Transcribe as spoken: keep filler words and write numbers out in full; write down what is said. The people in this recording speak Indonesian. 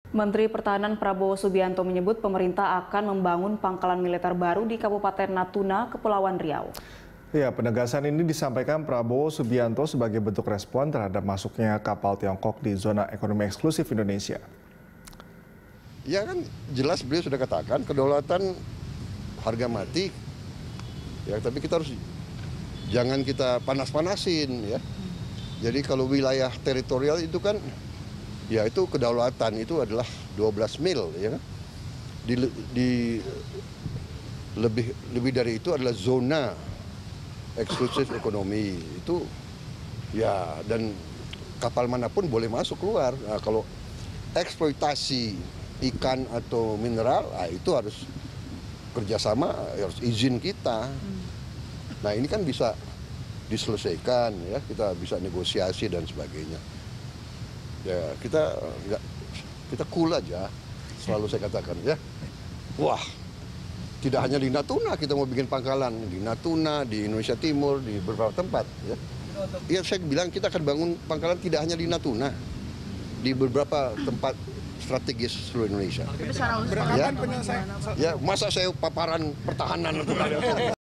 Menteri Pertahanan Prabowo Subianto menyebut pemerintah akan membangun pangkalan militer baru di Kabupaten Natuna, Kepulauan Riau. Ya, penegasan ini disampaikan Prabowo Subianto sebagai bentuk respon terhadap masuknya kapal Tiongkok di zona ekonomi eksklusif Indonesia. Ya kan jelas beliau sudah katakan kedaulatan harga mati. Ya, tapi kita harus jangan kita panas-panasin ya. Jadi kalau wilayah teritorial itu kan ya itu kedaulatan itu adalah dua belas mil ya kan. Di, di lebih lebih dari itu adalah zona eksklusif ekonomi itu ya, dan kapal manapun boleh masuk keluar. Nah, kalau eksploitasi ikan atau mineral, nah itu harus kerjasama, harus izin kita. Nah ini kan bisa diselesaikan ya, kita bisa negosiasi dan sebagainya. Ya kita nggak, kita cool aja, selalu saya katakan ya. Wah, tidak hanya di Natuna kita mau bikin pangkalan, di Natuna, di Indonesia Timur, di beberapa tempat ya. Iya saya bilang kita akan bangun pangkalan tidak hanya di Natuna, di beberapa tempat strategis seluruh Indonesia. Ya, ya, ya masa saya paparan pertahanan